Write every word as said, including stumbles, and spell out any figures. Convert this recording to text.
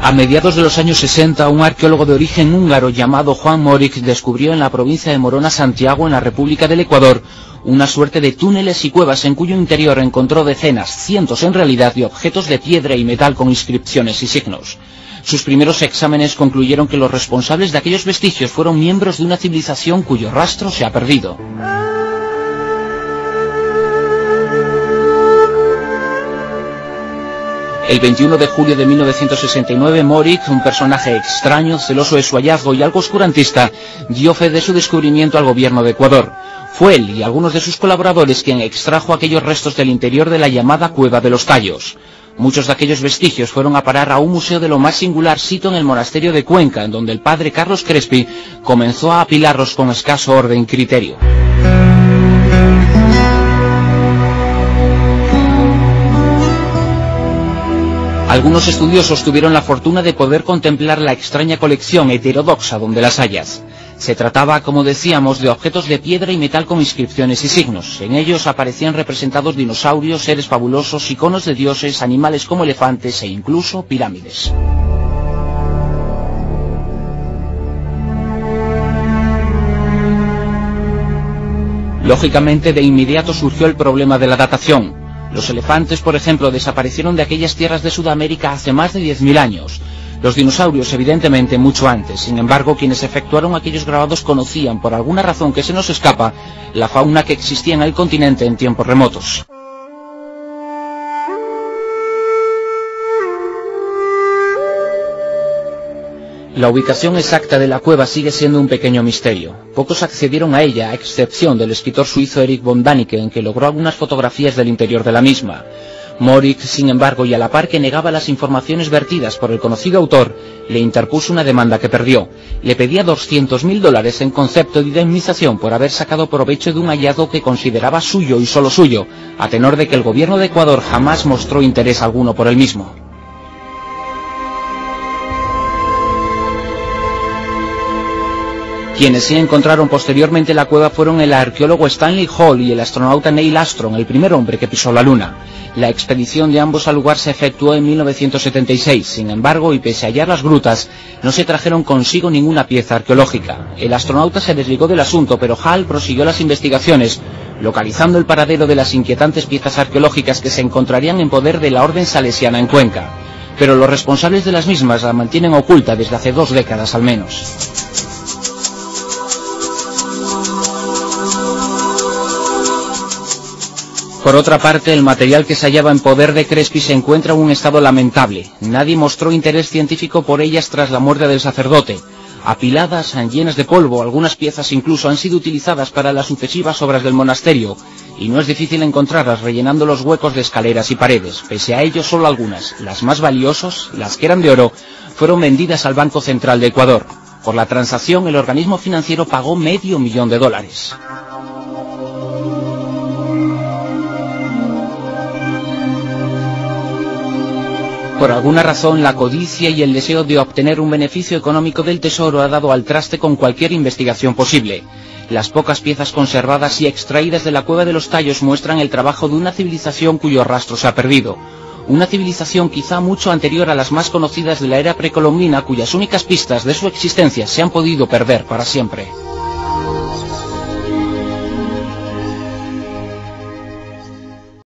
A mediados de los años sesenta, un arqueólogo de origen húngaro llamado Juan Morik descubrió en la provincia de Morona, Santiago, en la República del Ecuador, una suerte de túneles y cuevas en cuyo interior encontró decenas, cientos en realidad, de objetos de piedra y metal con inscripciones y signos. Sus primeros exámenes concluyeron que los responsables de aquellos vestigios fueron miembros de una civilización cuyo rastro se ha perdido. El veintiuno de julio de mil novecientos sesenta y nueve, Morik, un personaje extraño, celoso de su hallazgo y algo oscurantista, dio fe de su descubrimiento al gobierno de Ecuador. Fue él y algunos de sus colaboradores quien extrajo aquellos restos del interior de la llamada Cueva de los Tallos. Muchos de aquellos vestigios fueron a parar a un museo de lo más singular sito en el monasterio de Cuenca, en donde el padre Carlos Crespi comenzó a apilarlos con escaso orden y criterio. Algunos estudiosos tuvieron la fortuna de poder contemplar la extraña colección heterodoxa donde las hayas. Se trataba, como decíamos, de objetos de piedra y metal con inscripciones y signos. En ellos aparecían representados dinosaurios, seres fabulosos, iconos de dioses, animales como elefantes e incluso pirámides. Lógicamente, de inmediato surgió el problema de la datación. Los elefantes, por ejemplo, desaparecieron de aquellas tierras de Sudamérica hace más de diez mil años. Los dinosaurios, evidentemente, mucho antes. Sin embargo, quienes efectuaron aquellos grabados conocían, por alguna razón que se nos escapa, la fauna que existía en el continente en tiempos remotos. La ubicación exacta de la cueva sigue siendo un pequeño misterio. Pocos accedieron a ella, a excepción del escritor suizo Erich von Däniken, que logró algunas fotografías del interior de la misma. Morik, sin embargo, y a la par que negaba las informaciones vertidas por el conocido autor, le interpuso una demanda que perdió. Le pedía doscientos mil dólares en concepto de indemnización por haber sacado provecho de un hallazgo que consideraba suyo y solo suyo, a tenor de que el gobierno de Ecuador jamás mostró interés alguno por el mismo. Quienes sí encontraron posteriormente la cueva fueron el arqueólogo Stanley Hall y el astronauta Neil Armstrong, el primer hombre que pisó la Luna. La expedición de ambos al lugar se efectuó en mil novecientos setenta y seis, sin embargo, y pese a hallar las grutas, no se trajeron consigo ninguna pieza arqueológica. El astronauta se desligó del asunto, pero Hall prosiguió las investigaciones, localizando el paradero de las inquietantes piezas arqueológicas que se encontrarían en poder de la Orden Salesiana en Cuenca. Pero los responsables de las mismas la mantienen oculta desde hace dos décadas al menos. Por otra parte, el material que se hallaba en poder de Crespi se encuentra en un estado lamentable. Nadie mostró interés científico por ellas tras la muerte del sacerdote. Apiladas, llenas de polvo, algunas piezas incluso han sido utilizadas para las sucesivas obras del monasterio, y no es difícil encontrarlas rellenando los huecos de escaleras y paredes. Pese a ello, solo algunas, las más valiosas, las que eran de oro, fueron vendidas al Banco Central de Ecuador. Por la transacción, el organismo financiero pagó medio millón de dólares. Por alguna razón, la codicia y el deseo de obtener un beneficio económico del tesoro ha dado al traste con cualquier investigación posible. Las pocas piezas conservadas y extraídas de la Cueva de los Tallos muestran el trabajo de una civilización cuyo rastro se ha perdido. Una civilización quizá mucho anterior a las más conocidas de la era precolombina, cuyas únicas pistas de su existencia se han podido perder para siempre.